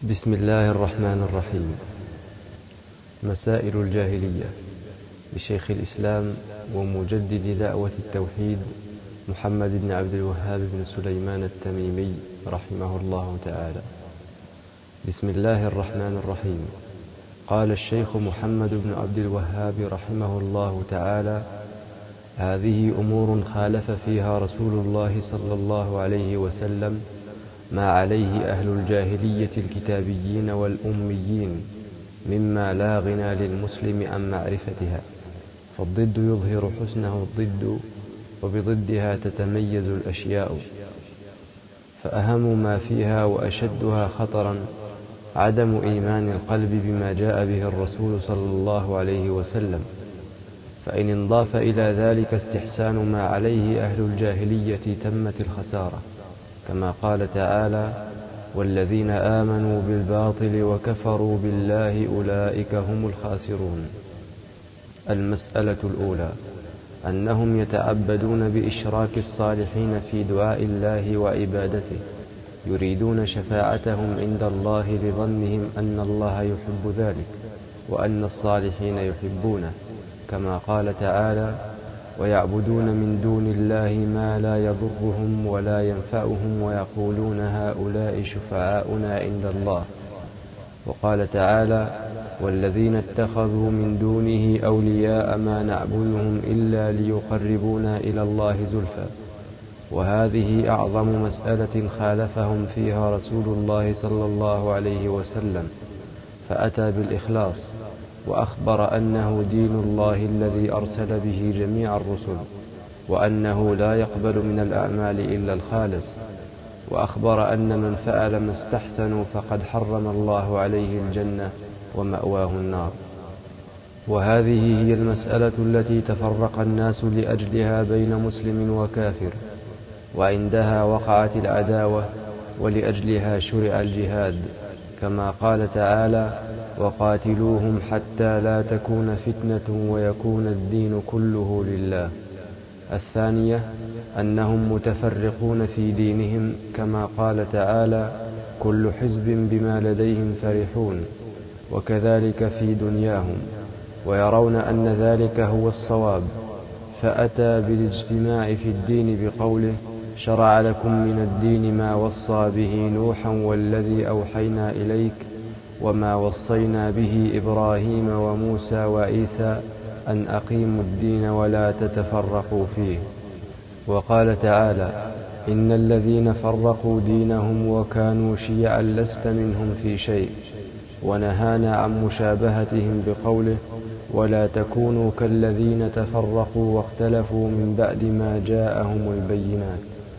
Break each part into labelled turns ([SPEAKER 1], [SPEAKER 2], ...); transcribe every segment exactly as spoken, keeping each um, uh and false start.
[SPEAKER 1] بسم الله الرحمن الرحيم. مسائل الجاهلية لشيخ الإسلام ومجدد دعوة التوحيد محمد بن عبد الوهاب بن سليمان التميمي رحمه الله تعالى. بسم الله الرحمن الرحيم. قال الشيخ محمد بن عبد الوهاب رحمه الله تعالى: هذه أمور خالف فيها رسول الله صلى الله عليه وسلم ما عليه أهل الجاهلية الكتابيين والأميين مما لا غنى للمسلم عن معرفتها، فالضد يظهر حسنه الضد، وبضدها تتميز الأشياء. فأهم ما فيها وأشدها خطرا عدم إيمان القلب بما جاء به الرسول صلى الله عليه وسلم، فإن انضاف إلى ذلك استحسان ما عليه أهل الجاهلية تمت الخسارة، كما قال تعالى: والذين آمنوا بالباطل وكفروا بالله أولئك هم الخاسرون. المسألة الأولى أنهم يتعبدون بإشراك الصالحين في دعاء الله وعبادته، يريدون شفاعتهم عند الله لظنهم أن الله يحب ذلك وأن الصالحين يحبونه، كما قال تعالى: ويعبدون من دون الله ما لا يضرهم ولا ينفعهم ويقولون هؤلاء شفعاؤنا عند الله. وقال تعالى: والذين اتخذوا من دونه أولياء ما نعبدهم إلا ليقربونا إلى الله زلفى. وهذه أعظم مسألة خالفهم فيها رسول الله صلى الله عليه وسلم، فأتى بالإخلاص وأخبر أنه دين الله الذي أرسل به جميع الرسل، وأنه لا يقبل من الأعمال إلا الخالص، وأخبر أن من فعل ما استحسنوا فقد حرم الله عليه الجنة ومأواه النار. وهذه هي المسألة التي تفرق الناس لأجلها بين مسلم وكافر، وعندها وقعت العداوة، ولأجلها شرع الجهاد، كما قال تعالى: وقاتلوهم حتى لا تكون فتنة ويكون الدين كله لله. الثانية أنهم متفرقون في دينهم، كما قال تعالى: كل حزب بما لديهم فرحون. وكذلك في دنياهم، ويرون أن ذلك هو الصواب، فأتى بالاجتماع في الدين بقوله: شرع لكم من الدين ما وصى به نوحا والذي أوحينا إليك وما وصينا به إبراهيم وموسى وعيسى أن أقيموا الدين ولا تتفرقوا فيه. وقال تعالى: إن الذين فرقوا دينهم وكانوا شيعا لست منهم في شيء. ونهانا عن مشابهتهم بقوله: ولا تكونوا كالذين تفرقوا واختلفوا من بعد ما جاءهم البينات.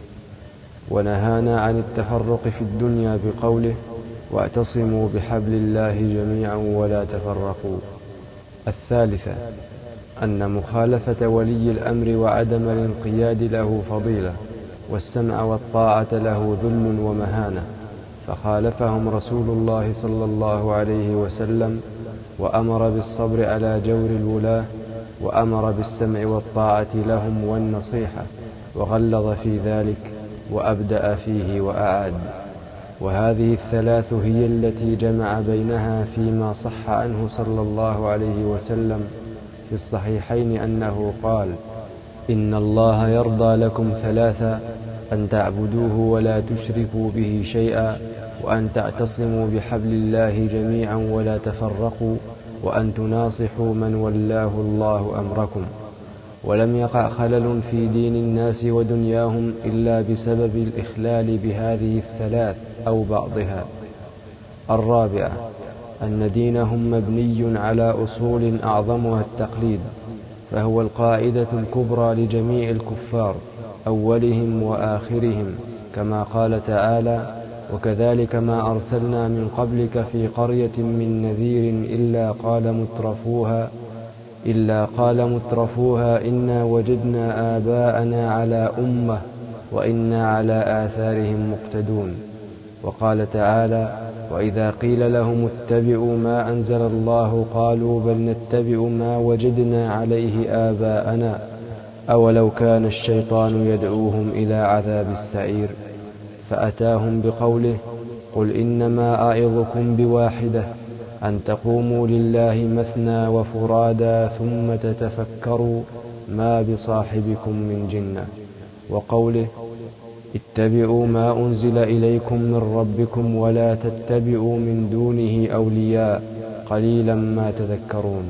[SPEAKER 1] ونهانا عن التفرق في الدنيا بقوله: واعتصموا بحبل الله جميعا ولا تفرقوا. الثالثة أن مخالفة ولي الأمر وعدم الانقياد له فضيلة، والسمع والطاعة له ذل ومهانة، فخالفهم رسول الله صلى الله عليه وسلم، وأمر بالصبر على جور الولاة، وأمر بالسمع والطاعة لهم والنصيحة، وغلظ في ذلك وأبدأ فيه وأعاد. وهذه الثلاث هي التي جمع بينها فيما صح عنه صلى الله عليه وسلم في الصحيحين أنه قال: إن الله يرضى لكم ثلاثة: أن تعبدوه ولا تشركوا به شيئا، وأن تعتصموا بحبل الله جميعا ولا تفرقوا، وأن تناصحوا من ولاه الله أمركم. ولم يقع خلل في دين الناس ودنياهم إلا بسبب الإخلال بهذه الثلاث أو بعضها. الرابعة أن دينهم مبني على أصول أعظمها التقليد، فهو القاعدة الكبرى لجميع الكفار أولهم وآخرهم، كما قال تعالى: وكذلك ما أرسلنا من قبلك في قرية من نذير إلا قال مترفوها إلا قال مترفوها إنا وجدنا آباءنا على أمة وإنا على آثارهم مقتدون. وقال تعالى: وإذا قيل لهم اتبعوا ما أنزل الله قالوا بل نتبع ما وجدنا عليه آباءنا أولو كان الشيطان يدعوهم إلى عذاب السعير. فأتاهم بقوله: قل إنما أعظكم بواحدة أن تقوموا لله مثنى وفرادا ثم تتفكروا ما بصاحبكم من جنة. وقوله اتبعوا ما أنزل إليكم من ربكم ولا تتبعوا من دونه أولياء قليلا ما تذكرون.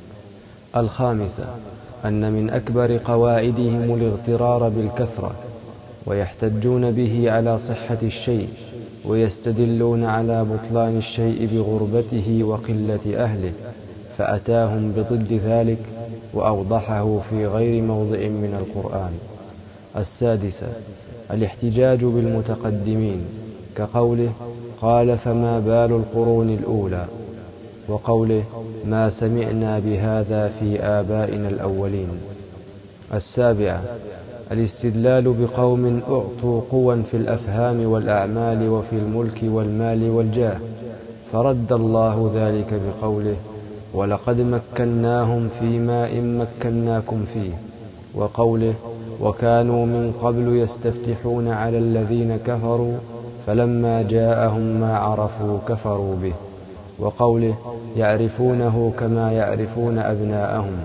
[SPEAKER 1] الخامسة أن من أكبر قواعدهم الاغترار بالكثرة، ويحتجون به على صحة الشيء، ويستدلون على بطلان الشيء بغربته وقلة أهله، فأتاهم بضد ذلك وأوضحه في غير موضع من القرآن. السادسة الاحتجاج بالمتقدمين، كقوله قال فما بال القرون الأولى، وقوله ما سمعنا بهذا في آبائنا الأولين. السابعة الاستدلال بقوم أعطوا قوى في الأفهام والأعمال وفي الملك والمال والجاه، فرد الله ذلك بقوله ولقد مكناهم فيما إن مكناكم فيه، وقوله وكانوا من قبل يستفتحون على الذين كفروا فلما جاءهم ما عرفوا كفروا به، وقوله يعرفونه كما يعرفون أبناءهم.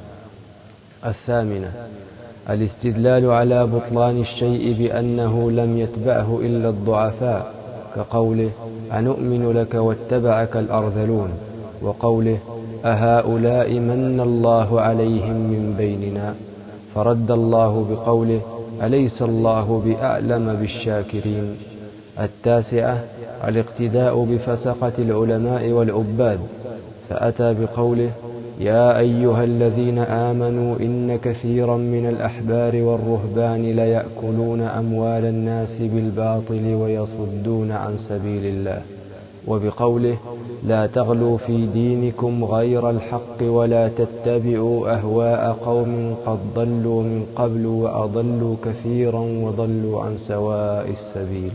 [SPEAKER 1] الثامنة الاستدلال على بطلان الشيء بأنه لم يتبعه إلا الضعفاء، كقوله أنؤمن لك واتبعك الأرذلون، وقوله أهؤلاء من الله عليهم من بيننا، فرد الله بقوله أليس الله بأعلم بالشاكرين. التاسعة الاقتداء بفسقة العلماء والعباد، فأتى بقوله يا أيها الذين آمنوا إن كثيرا من الأحبار والرهبان ليأكلون أموال الناس بالباطل ويصدون عن سبيل الله، وبقوله لا تغلوا في دينكم غير الحق ولا تتبعوا أهواء قوم قد ضلوا من قبل وأضلوا كثيرا وضلوا عن سواء السبيل.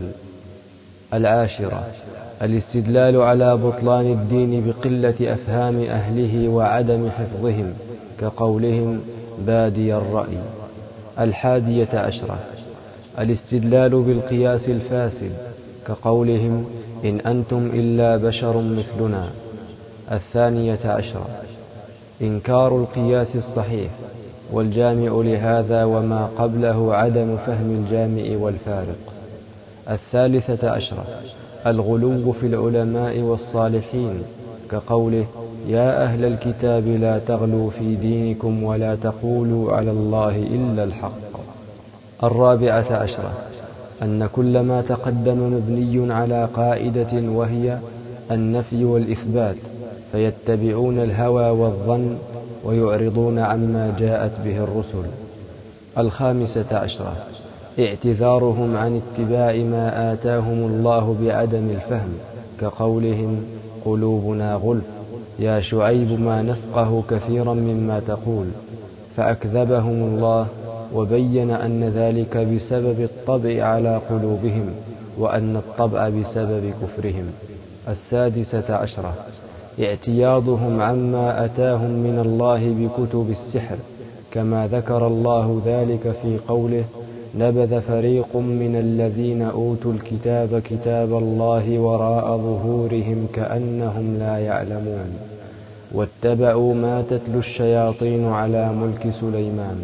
[SPEAKER 1] العاشرة الاستدلال على بطلان الدين بقلة أفهام أهله وعدم حفظهم، كقولهم بادي الرأي. الحادية عشرة الاستدلال بالقياس الفاسد، كقولهم إن أنتم إلا بشر مثلنا. الثانية عشرة إنكار القياس الصحيح، والجامع لهذا وما قبله عدم فهم الجامع والفارق. الثالثة عشرة الغلو في العلماء والصالحين، كقوله يا أهل الكتاب لا تغلوا في دينكم ولا تقولوا على الله إلا الحق. الرابعة عشرة أن كل ما تقدم مبني على قاعدة وهي النفي والإثبات، فيتبعون الهوى والظن ويعرضون عما جاءت به الرسل. الخامسة عشرة اعتذارهم عن اتباع ما آتاهم الله بعدم الفهم، كقولهم قلوبنا غلف يا شعيب ما نفقه كثيرا مما تقول، فأكذبهم الله وبين أن ذلك بسبب الطبع على قلوبهم، وأن الطبع بسبب كفرهم. السادسة عشرة اعتياضهم عما أتاهم من الله بكتب السحر، كما ذكر الله ذلك في قوله نبذ فريق من الذين أوتوا الكتاب كتاب الله وراء ظهورهم كأنهم لا يعلمون، واتبعوا ما تتلو الشياطين على ملك سليمان.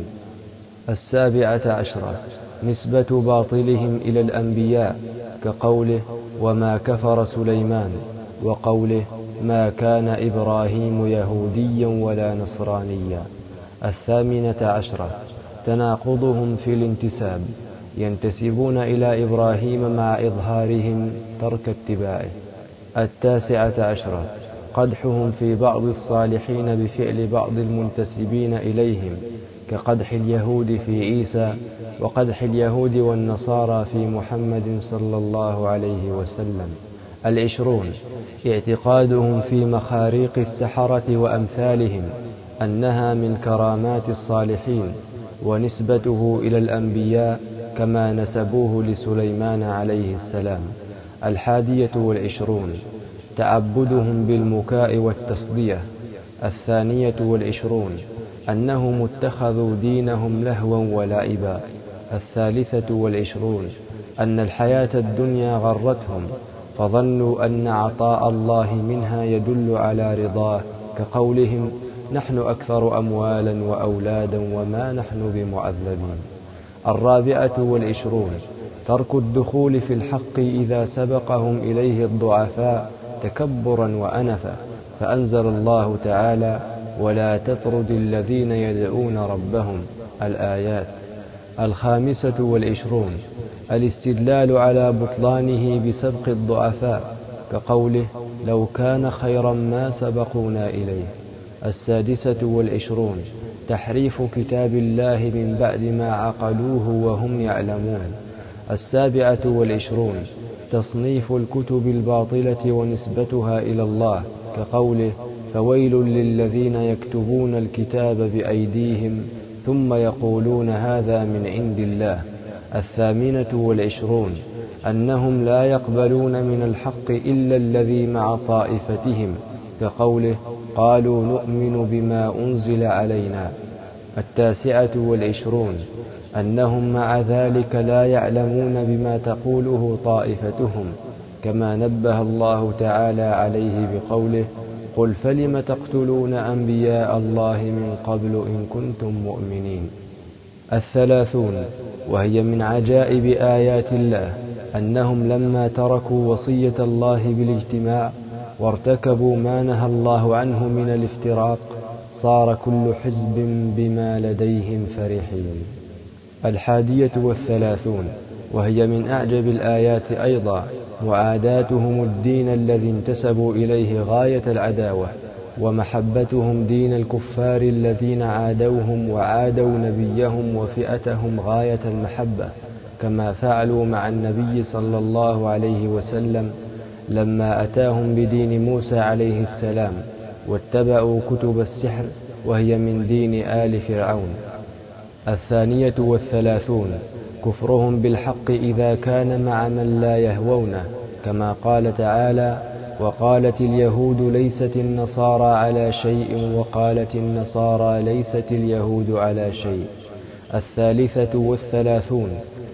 [SPEAKER 1] السابعة عشرة نسبة باطلهم إلى الأنبياء، كقوله وما كفر سليمان، وقوله ما كان إبراهيم يهوديا ولا نصرانيا. الثامنة عشرة تناقضهم في الانتساب، ينتسبون إلى إبراهيم مع إظهارهم ترك اتباعه. التاسعة عشرة قدحهم في بعض الصالحين بفعل بعض المنتسبين إليهم، كقدح اليهود في عيسى، وقدح اليهود والنصارى في محمد صلى الله عليه وسلم. العشرون اعتقادهم في مخاريق السحرة وأمثالهم أنها من كرامات الصالحين، ونسبته إلى الأنبياء كما نسبوه لسليمان عليه السلام. الحادية والعشرون تعبدهم بالمكاء والتصدية. الثانية والعشرون أنهم اتخذوا دينهم لهوا ولعبا. الثالثة والعشرون أن الحياة الدنيا غرتهم، فظنوا أن عطاء الله منها يدل على رضاه، كقولهم: نحن أكثر أموالا وأولادا وما نحن بمعذبين. الرابعة والعشرون: ترك الدخول في الحق إذا سبقهم إليه الضعفاء تكبرا وأنفا، فأنزل الله تعالى: ولا تطرد الذين يدعون ربهم، الآيات. الخامسة والعشرون: الاستدلال على بطلانه بسبق الضعفاء، كقوله: لو كان خيرا ما سبقونا إليه. السادسة والعشرون: تحريف كتاب الله من بعد ما عقلوه وهم يعلمون. السابعة والعشرون: تصنيف الكتب الباطلة ونسبتها إلى الله، كقوله: فويل للذين يكتبون الكتاب بأيديهم ثم يقولون هذا من عند الله. الثامنة والعشرون: أنهم لا يقبلون من الحق إلا الذي مع طائفتهم، كقوله: قالوا نؤمن بما أنزل علينا. التاسعة والعشرون: أنهم مع ذلك لا يعلمون بما تقوله طائفتهم، كما نبه الله تعالى عليه بقوله: قل فلم تقتلون أنبياء الله من قبل إن كنتم مؤمنين. الثلاثون، وهي من عجائب آيات الله، أنهم لما تركوا وصية الله بالاجتماع وارتكبوا ما نهى الله عنه من الافتراق، صار كل حزب بما لديهم فرحين. الحادية والثلاثون، وهي من أعجب الآيات أيضا، معاداتهم الدين الذي انتسبوا إليه غاية العداوة، ومحبتهم دين الكفار الذين عادوهم وعادوا نبيهم وفئتهم غاية المحبة، كما فعلوا مع النبي صلى الله عليه وسلم لما أتاهم بدين موسى عليه السلام واتبعوا كتب السحر، وهي من دين آل فرعون. الثانية والثلاثون، كفرهم بالحق إذا كان مع من لا يهوونه، كما قال تعالى: وقالت اليهود ليست النصارى على شيء وقالت النصارى ليست اليهود على شيء. الثالثة والثلاثون،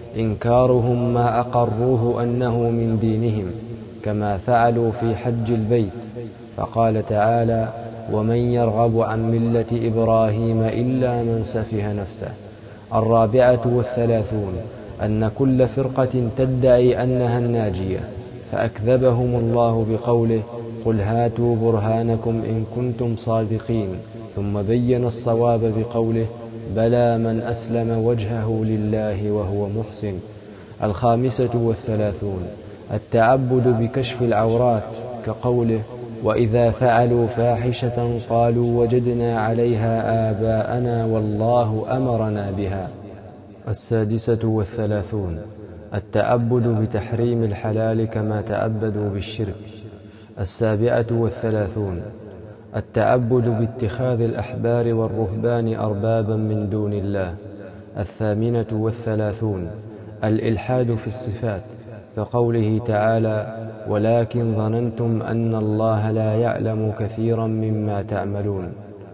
[SPEAKER 1] إنكارهم ما أقروه أنه من دينهم، كما فعلوا في حج البيت، فقال تعالى: ومن يرغب عن ملة إبراهيم إلا من سفه نفسه. الرابعة والثلاثون، أن كل فرقة تدعي أنها الناجية، فأكذبهم الله بقوله: قل هاتوا برهانكم إن كنتم صادقين، ثم بين الصواب بقوله: بلى من أسلم وجهه لله وهو محسن. الخامسة والثلاثون، التعبد بكشف العورات، كقوله: وإذا فعلوا فاحشة قالوا وجدنا عليها آباءنا والله أمرنا بها. السادسة والثلاثون، التعبد بتحريم الحلال كما تعبدوا بالشرك. السابعة والثلاثون، التعبد باتخاذ الأحبار والرهبان أربابا من دون الله. الثامنة والثلاثون، الإلحاد في الصفات، كقوله تعالى: ولكن ظننتم أن الله لا يعلم كثيرا مما تعملون.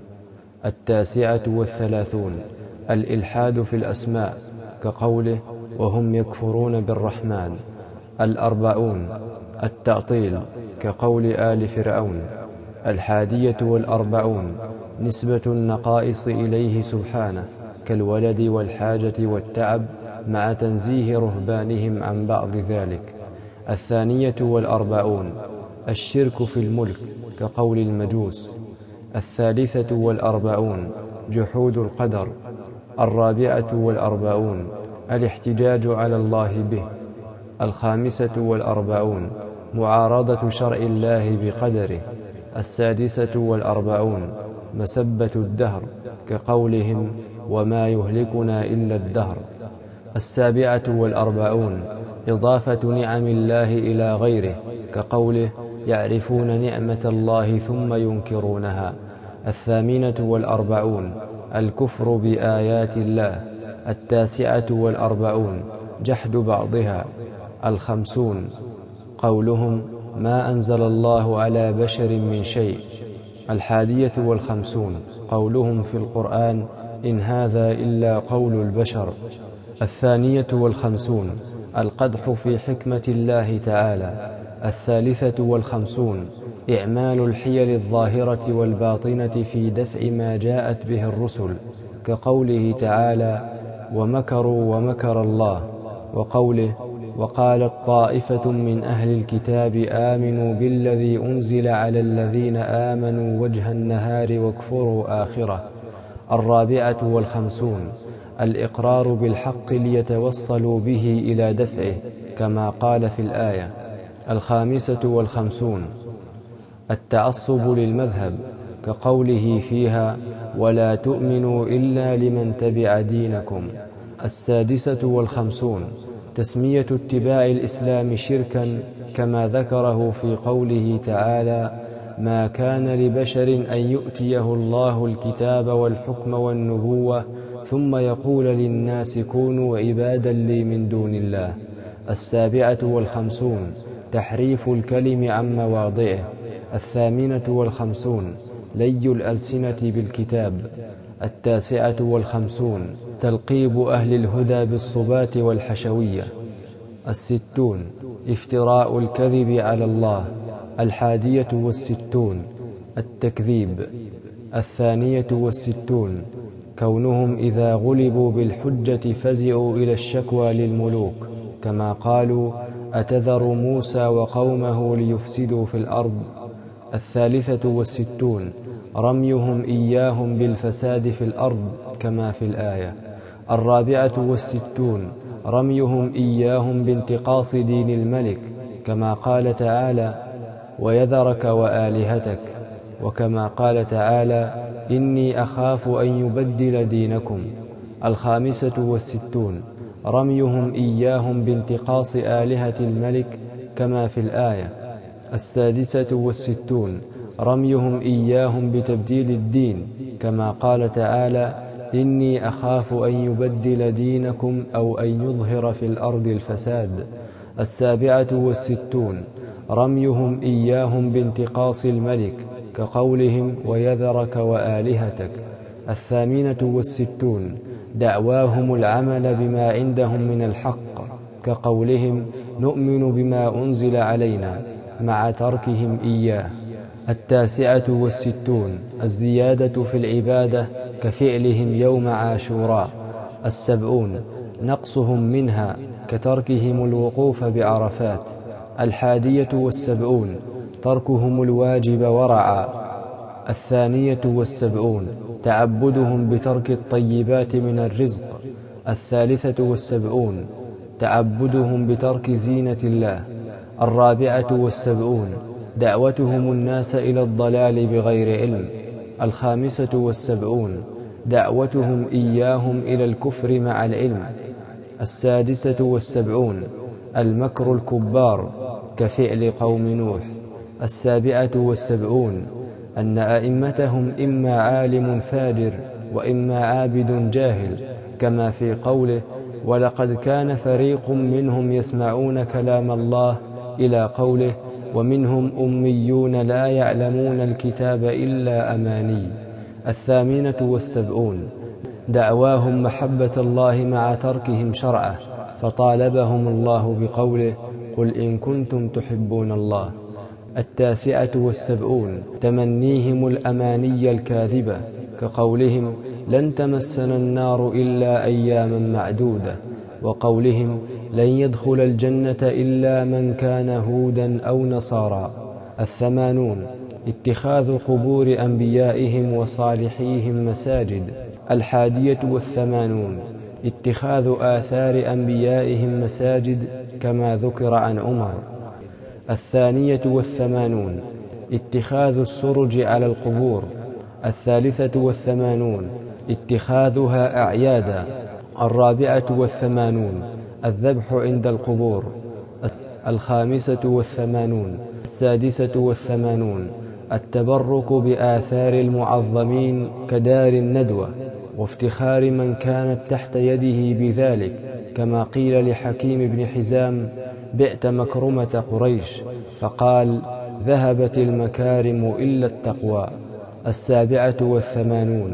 [SPEAKER 1] التاسعة والثلاثون، الإلحاد في الأسماء، كقوله: وهم يكفرون بالرحمن. الأربعون، التعطيل، كقول آل فرعون. الحادية والأربعون، نسبة النقائص إليه سبحانه، كالولد والحاجة والتعب، مع تنزيه رهبانهم عن بعض ذلك. الثانية والأربعون، الشرك في الملك، كقول المجوس. الثالثة والأربعون، جحود القدر. الرابعة والأربعون، الاحتجاج على الله به. الخامسة والأربعون، معارضة شرع الله بقدره. السادسة والأربعون، مسبة الدهر، كقولهم: وما يهلكنا إلا الدهر. السابعة والأربعون، إضافة نعم الله إلى غيره، كقوله: يعرفون نعمة الله ثم ينكرونها. الثامنة والأربعون، الكفر بآيات الله. التاسعة والأربعون، جحد بعضها. الخمسون، قولهم: ما أنزل الله على بشر من شيء. الحادية والخمسون، قولهم في القرآن: إن هذا إلا قول البشر. الثانية والخمسون القدح في حكمة الله تعالى. الثالثة والخمسون إعمال الحيل الظاهرة والباطنة في دفع ما جاءت به الرسل، كقوله تعالى: ومكروا ومكر الله، وقوله: وقالت طائفة من أهل الكتاب آمنوا بالذي أنزل على الذين آمنوا وجه النهار واكفروا آخره. الرابعة والخمسون الإقرار بالحق ليتوصلوا به إلى دفعه، كما قال في الآية. الخامسة والخمسون التعصب للمذهب، كقوله فيها: ولا تؤمنوا إلا لمن تبع دينكم. السادسة والخمسون تسمية اتباع الإسلام شركا، كما ذكره في قوله تعالى: ما كان لبشر أن يؤتيه الله الكتاب والحكم والنبوة ثم يقول للناس كونوا عبادا لي من دون الله. السابعة والخمسون تحريف الكلم عن مواضعه. الثامنة والخمسون لي الألسنة بالكتاب. التاسعة والخمسون تلقيب أهل الهدى بالصبات والحشوية. الستون افتراء الكذب على الله. الحادية والستون التكذيب. الثانية والستون كونهم إذا غلبوا بالحجة فزعوا إلى الشكوى للملوك، كما قالوا: أتذر موسى وقومه ليفسدوا في الأرض. الثالثة والستون رميهم إياهم بالفساد في الأرض، كما في الآية. الرابعة والستون رميهم إياهم بانتقاص دين الملك، كما قال تعالى: ويذرك وآلهتك، وكما قال تعالى: إني أخاف أن يبدل دينكم. الخامسة والستون رميهم إياهم بانتقاص آلهة الملك، كما في الآية. السادسة والستون رميهم إياهم بتبديل الدين، كما قال تعالى: إني أخاف أن يبدل دينكم أو أن يظهر في الأرض الفساد. السابعة والستون رميهم إياهم بانتقاص الملك، كقولهم: ويذرك وآلهتك. الثامنة والستون دعواهم العمل بما عندهم من الحق، كقولهم: نؤمن بما أنزل علينا، مع تركهم إياه. التاسعة والستون الزيادة في العبادة، كفعلهم يوم عاشوراء. السبعون نقصهم منها، كتركهم الوقوف بعرفات. الحادية والسبعون تركهم الواجب ورعا. الثانية والسبعون تعبدهم بترك الطيبات من الرزق. الثالثة والسبعون تعبدهم بترك زينة الله. الرابعة والسبعون دعوتهم الناس إلى الضلال بغير علم. الخامسة والسبعون دعوتهم إياهم إلى الكفر مع العلم. السادسة والسبعون المكر الكبار، كفعل قوم نوح. السابعة والسبعون أن أئمتهم إما عالم فاجر وإما عابد جاهل، كما في قوله: ولقد كان فريق منهم يسمعون كلام الله، إلى قوله: ومنهم أميون لا يعلمون الكتاب إلا أماني. الثامنة والسبعون دعواهم محبة الله مع تركهم شرعه، فطالبهم الله بقوله: قل إن كنتم تحبون الله. التاسعة والسبعون تمنيهم الأماني الكاذبة، كقولهم: لن تمسنا النار إلا أياما معدودة، وقولهم: لن يدخل الجنة إلا من كان هودا أو نصارى. الثمانون اتخاذ قبور أنبيائهم وصالحيهم مساجد. الحادية والثمانون اتخاذ آثار أنبيائهم مساجد، كما ذكر عن عمر. الثانية والثمانون اتخاذ السرج على القبور. الثالثة والثمانون اتخاذها أعيادا. الرابعة والثمانون الذبح عند القبور. الخامسة والثمانون السادسة والثمانون التبرك بآثار المعظمين، كدار الندوة، وافتخار من كانت تحت يده بذلك، كما قيل لحكيم بن حزام: بئت مكرمة قريش، فقال: ذهبت المكارم إلا التقوى. السابعة والثمانون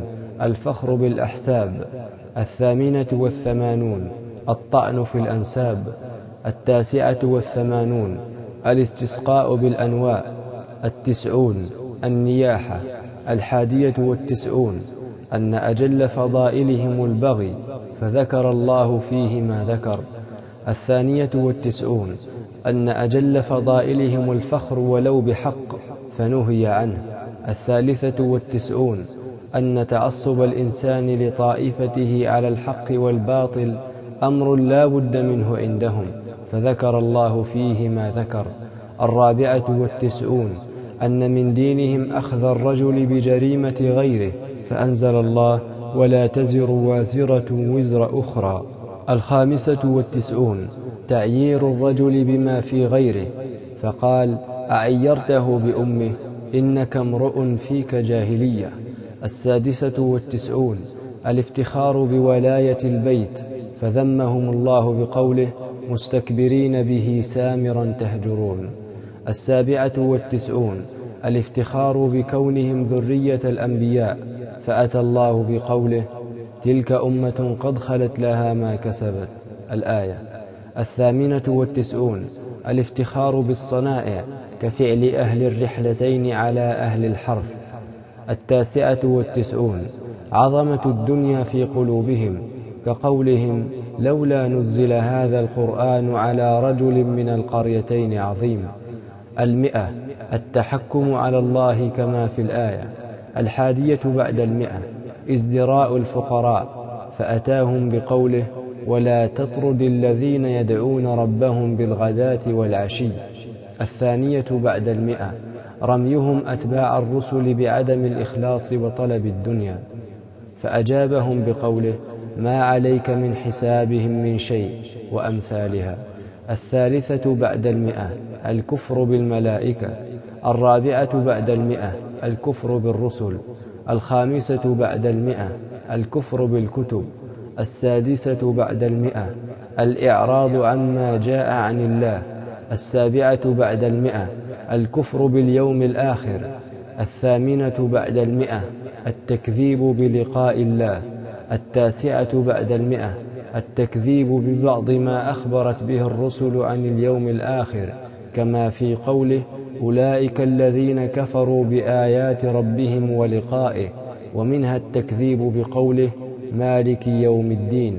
[SPEAKER 1] الفخر بالأحساب. الثامنة والثمانون الطعن في الأنساب. التاسعة والثمانون الاستسقاء بالأنواء. التسعون النياحة. الحادية والتسعون أن أجل فضائلهم البغي، فذكر الله فيه ما ذكر. الثانية والتسعون أن أجل فضائلهم الفخر ولو بحق، فنهي عنه. الثالثة والتسعون أن تعصب الإنسان لطائفته على الحق والباطل أمر لا بد منه عندهم، فذكر الله فيه ما ذكر. الرابعة والتسعون أن من دينهم أخذ الرجل بجريمة غيره، فأنزل الله ولا تزر وازرة وزر أخرى. الخامسة والتسعون تعيير الرجل بما في غيره، فقال أعيرته بأمه إنك امرؤ فيك جاهلية. السادسة والتسعون الافتخار بولاية البيت، فذمهم الله بقوله مستكبرين به سامرا تهجرون. السابعة والتسعون الافتخار بكونهم ذرية الأنبياء، فأتى الله بقوله تلك أمة قد خلت لها ما كسبت الآية. الثامنة والتسعون الافتخار بالصنائع، كفعل أهل الرحلتين على أهل الحرث. التاسعة والتسعون عظمة الدنيا في قلوبهم، كقولهم لولا نزل هذا القرآن على رجل من القريتين عظيم. المئة التحكم على الله كما في الآية. الحادية بعد المئة ازدراء الفقراء، فأتاهم بقوله ولا تطرد الذين يدعون ربهم بالغداة والعشي. الثانية بعد المئة رميهم أتباع الرسل بعدم الإخلاص وطلب الدنيا، فأجابهم بقوله ما عليك من حسابهم من شيء وأمثالها. الثالثة بعد المئة الكفر بالملائكة. الرابعة بعد المئة الكفر بالرسل. الخامسة بعد المئة الكفر بالكتب. السادسة بعد المئة الإعراض عما جاء عن الله. السابعة بعد المئة الكفر باليوم الآخر. الثامنة بعد المئة التكذيب بلقاء الله. التاسعة بعد المئة التكذيب ببعض ما أخبرت به الرسل عن اليوم الآخر، كما في قوله أولئك الذين كفروا بآيات ربهم ولقائه، ومنها التكذيب بقوله مالك يوم الدين،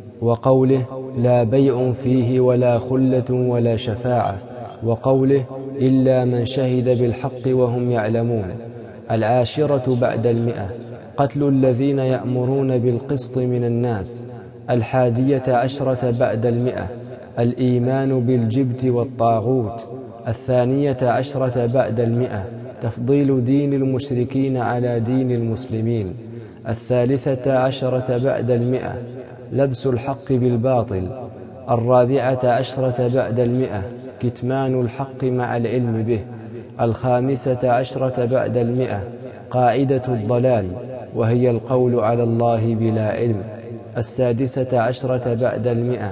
[SPEAKER 1] وقوله لا بيع فيه ولا خلة ولا شفاعة، وقوله إلا من شهد بالحق وهم يعلمون. العاشرة بعد المئة قتل الذين يأمرون بالقسط من الناس. الحادية عشرة بعد المئة الإيمان بالجبت والطاغوت. الثانية عشرة بعد المئة تفضيل دين المشركين على دين المسلمين. الثالثة عشرة بعد المئة لبس الحق بالباطل. الرابعة عشرة بعد المئة كتمان الحق مع العلم به. الخامسة عشرة بعد المئة قاعدة الضلال، وهي القول على الله بلا علم. السادسة عشرة بعد المئة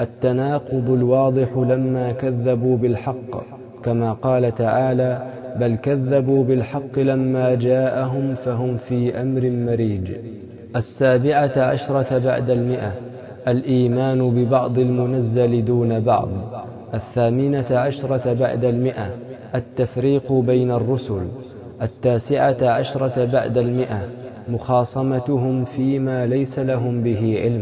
[SPEAKER 1] التناقض الواضح لما كذبوا بالحق، كما قال تعالى بل كذبوا بالحق لما جاءهم فهم في أمر مريج. السابعة عشرة بعد المئة الإيمان ببعض المنزل دون بعض. الثامنة عشرة بعد المئة التفريق بين الرسل. التاسعة عشرة بعد المئة مخاصمتهم فيما ليس لهم به علم.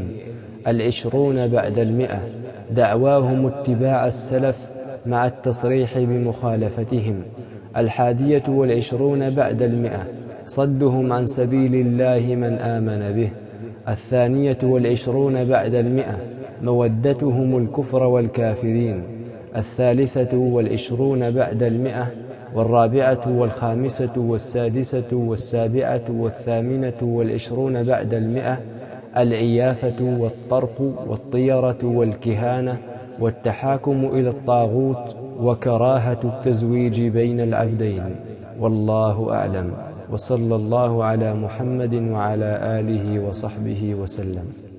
[SPEAKER 1] العشرون بعد المئة دعواهم اتباع السلف مع التصريح بمخالفتهم. الحادية والعشرون بعد المئة صدهم عن سبيل الله من آمن به. الثانية والعشرون بعد المئة مودتهم الكفر والكافرين. الثالثة والعشرون بعد المئة والرابعة والخامسة والسادسة والسابعة والثامنة والعشرون بعد المئة العيافة والطرق والطيرة والكهانة والتحاكم إلى الطاغوت وكراهة التزويج بين العبدين. والله أعلم، وصلى الله على محمد وعلى آله وصحبه وسلم.